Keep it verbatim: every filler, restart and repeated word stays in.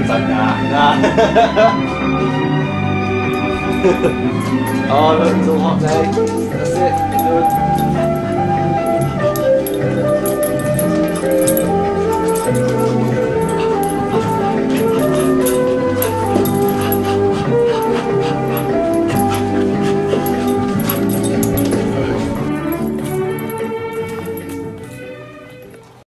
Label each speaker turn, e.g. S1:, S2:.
S1: It's like, nah, nah. Oh, look, it's all hot day. That's it, you're done.